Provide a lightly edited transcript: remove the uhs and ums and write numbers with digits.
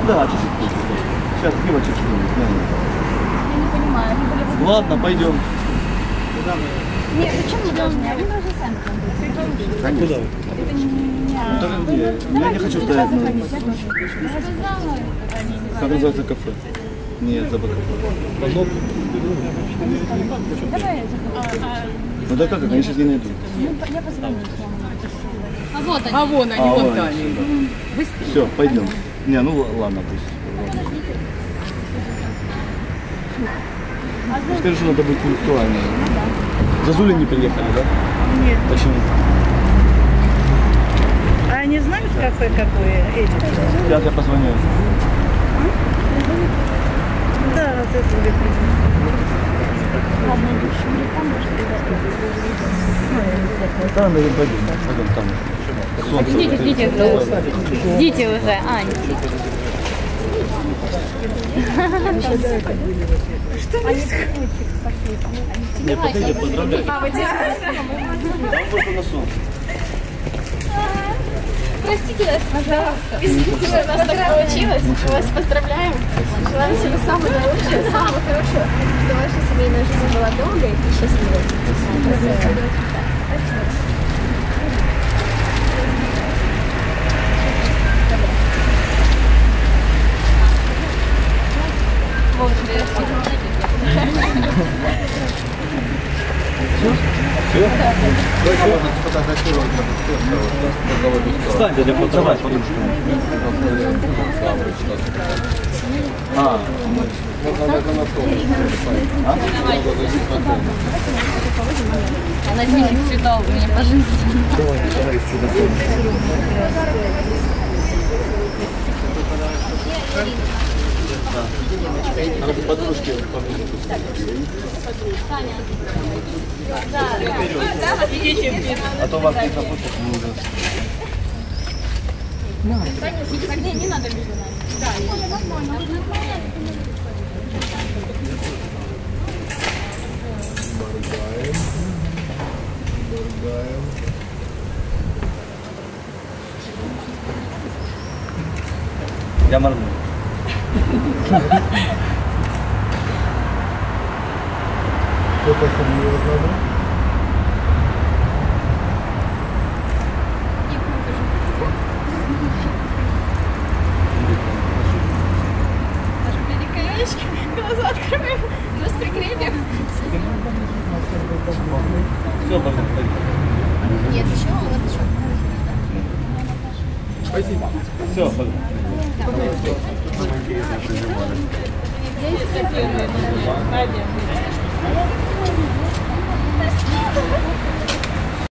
Да, чуть-чуть. Сейчас пиво чуть-чуть. Я не понимаю, они были в... Ладно, пойдем. Нет, зачем мы должны? Они должны сами там быть. Конечно. Это не... Ну, так где? Я не хочу стоять. Как называется кафе? Нет, забыл кафе. Давай я Ну да как, они сейчас не найдут. Я позвоню. А вот они. А вон они, вон там. Все, пойдем. Не, ну ладно, пусть. Ну, скажи, что надо быть пунктуальнее. Зазули не приехали, да? Нет. Почему? А они знают кафе какое? Эти? Сейчас я позвоню. Да, Зазули. Да, наверное, пойдем там. Солнце. Ждите уже, Ань. Не, подойди, поздравляю. Там просто на солнце. Простите, пожалуйста. Извините, у нас так получилось. Мы вас поздравляем. Желаем всего самого наилучшего, самого хорошего. Чтобы ваша семейная жизнь была долгой и счастливой. Спасибо. Встаньте для фотографии, подружка. А, Она денег цветов у меня по жизни. давай чудо. Надо подружки а то вас не запустят, мы уже... Не надо между нами. Я моргну. Сколько сомневалось надо? Глаза откроем, нас прикрепим. Все, пошли. Нет, еще, вот еще. Спасибо. Все, пошли. Надя.